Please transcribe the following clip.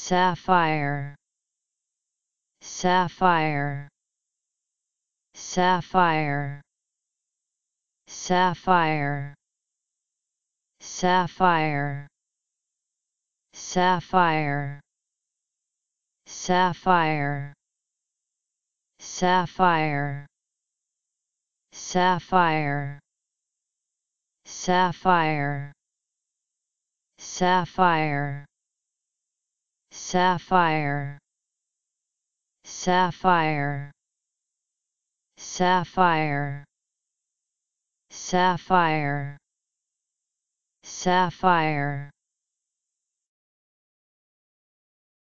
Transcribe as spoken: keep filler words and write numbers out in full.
sapphire, sapphire, sapphire, sapphire, sapphire, sapphire, sapphire, sapphire, sapphire, sapphire, sapphire, sapphire, sapphire, sapphire, sapphire, sapphire,